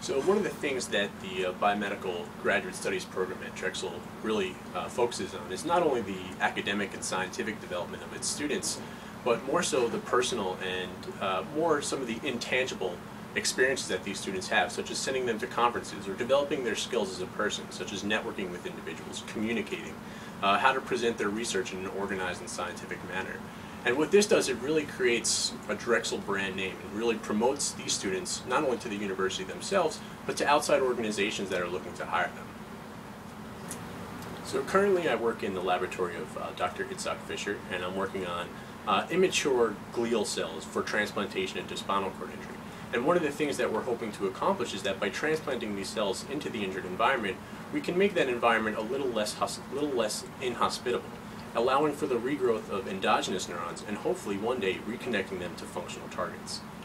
So one of the things that the biomedical graduate studies program at Drexel really focuses on is not only the academic and scientific development of its students, but more so the personal and more some of the intangible experiences that these students have, such as sending them to conferences or developing their skills as a person, such as networking with individuals, communicating, how to present their research in an organized and scientific manner. And what this does, it really creates a Drexel brand name and really promotes these students not only to the university themselves, but to outside organizations that are looking to hire them. So currently I work in the laboratory of Dr. Itzhak Fisher, and I'm working on immature glial cells for transplantation into spinal cord injury. And one of the things that we're hoping to accomplish is that by transplanting these cells into the injured environment, we can make that environment a little less inhospitable, allowing for the regrowth of endogenous neurons and hopefully one day reconnecting them to functional targets.